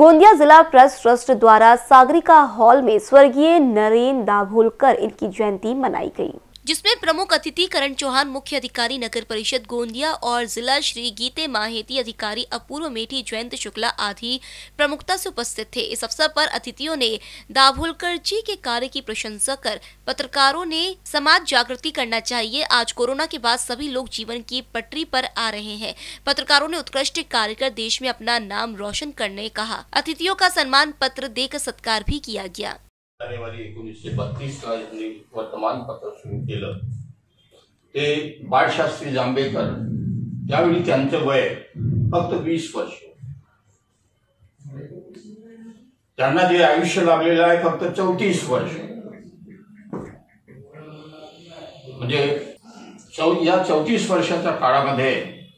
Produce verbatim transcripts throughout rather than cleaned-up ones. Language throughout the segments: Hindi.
गोंदिया जिला प्रेस ट्रस्ट द्वारा सागरिका हॉल में स्वर्गीय नरेन दाभोलकर इनकी जयंती मनाई गई, जिसमें प्रमुख अतिथि करण चौहान, मुख्य अधिकारी नगर परिषद गोंदिया और जिला श्री गीते माहेती अधिकारी अपूर्व मेठी, जयंत शुक्ला आदि प्रमुखता से उपस्थित थे। इस अवसर पर अतिथियों ने दाभोलकर जी के कार्य की प्रशंसा कर पत्रकारों ने समाज जागृति करना चाहिए। आज कोरोना के बाद सभी लोग जीवन की पटरी पर आ रहे हैं। पत्रकारों ने उत्कृष्ट कार्य कर देश में अपना नाम रोशन करने कहा। अतिथियों का सम्मान पत्र देकर सत्कार भी किया गया। जानेवारी एकोणीसशे बत्तीस ला वर्तमानपत्र सुरू केलं ते बाळशास्त्री जांभेकर। त्यावेळी त्यांचं वय फक्त वीस वर्ष, त्यांना जे आयुष्य लाभलेलं आहे फक्त चौतीस वर्ष। म्हणजे या चौतीस वर्षाच्या काळामध्ये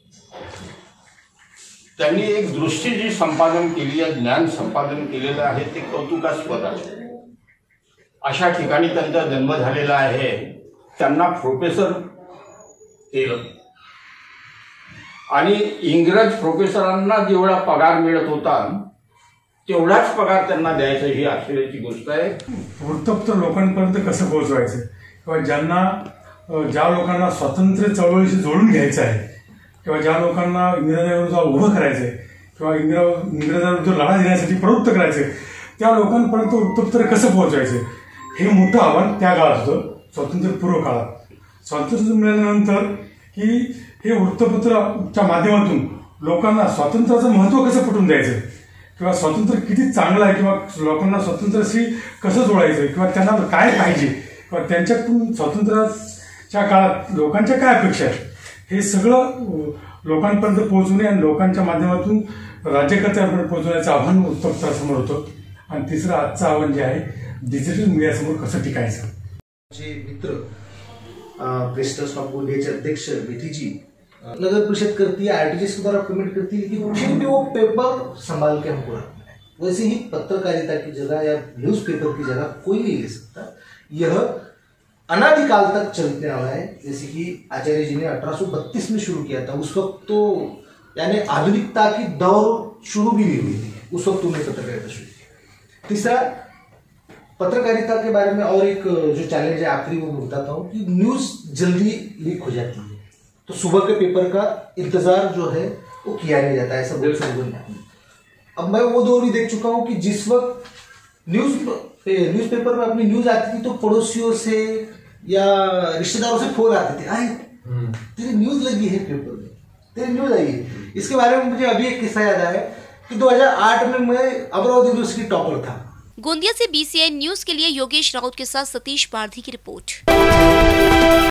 त्यांनी एक दृष्टी जी संपादन केली आहे, ज्ञान संपादन केलेलं आहे, ते कौतुकास्पद आहे। अशा ठिकाणी त्यांचा जन्म झालेला आहे। त्यांना प्रोफेसर केलं आणि इंग्रज प्रोफेसरांना जेवढा पगार मिळत होता तेवढाच पगार त्यांना द्यायचा, ही आश्चर्याची गोष्ट आहे। वृत्तपत्र लोकांपर्यंत कसं पोहोचवायचं किंवा ज्यांना ज्या लोकांना स्वातंत्र्य चळवळीशी जोडून घ्यायचं आहे किंवा ज्या लोकांना इंग्रजांविरुद्ध उभं करायचंय किंवा इंग्रज इंग्रजांविरुद्ध लढा देण्यासाठी प्रवृत्त करायचंय, त्या लोकांपर्यंत वृत्तपत्र कसं पोहोचवायचं हे मोठं आव्हान त्या काळात होतं, स्वातंत्र्यपूर्व काळात। स्वातंत्र्य मिळाल्यानंतर की हे वृत्तपत्राच्या माध्यमातून लोकांना स्वातंत्र्याचं महत्त्व कसं पटवून द्यायचं किंवा स्वातंत्र्य किती चांगलं आहे किंवा लोकांना स्वातंत्र्याशी कसं जोडायचं किंवा त्यांना काय पाहिजे किंवा त्यांच्यातून स्वातंत्र्याच्या काळात लोकांच्या काय अपेक्षा आहेत, हे सगळं लोकांपर्यंत पोहोचवणे आणि लोकांच्या माध्यमातून राज्यकर्त्यांपर्यंत पोहोचवण्याचं आव्हान वृत्तपत्रासमोर होतं। आणि तिसरं आजचं आव्हान जे आहे, डिजिटल मीडियासमोर कसं टिकायचं। जे मित्र प्रेस ट्रस्ट ऑफ गोंदिया के अध्यक्ष मेठी जी नगर परिषद करती है, आरटीजीएस द्वारा पेमेंट करती है, लेकिन फिर भी वो पेपर संभाल के हमको रखना है। वैसे ही पत्रकारिता की जगह या न्यूज़पेपर की जगह कोई नहीं ले सकता। यह अनादिकाल तक चलने वाला है। जैसे कि आचार्य जी ने अठारह सौ बत्तीस में शुरू किया था, उस वक्त तो यानी आधुनिकता की दौर शुरू भी नहीं हुई थी, उस वक्त उन्होंने पत्रकारिता शुरू की। तीसरा, पत्रकारिता के बारे में और एक जो चैलेंज है आखिरी वो मैं बताता हूँ कि न्यूज जल्दी लीक हो जाती है, तो सुबह के पेपर का इंतजार जो है वो किया नहीं जाता है, ऐसा बहुत से लोगों ने। अब मैं वो दौर भी देख चुका हूँ कि जिस वक्त न्यूज न्यूज़पेपर में अपनी न्यूज आती थी तो पड़ोसियों से या रिश्तेदारों से फोन आते थे, आए तेरी न्यूज लगी है पेपर में, तेरी न्यूज आई है। इसके बारे में मुझे अभी एक किस्सा याद आया कि दो हजार आठ में मैं अमरावती यूनिवर्सिटी टॉपर था। गोंदिया से बीसीएन न्यूज के लिए योगेश राउत के साथ सतीश पारधी की रिपोर्ट।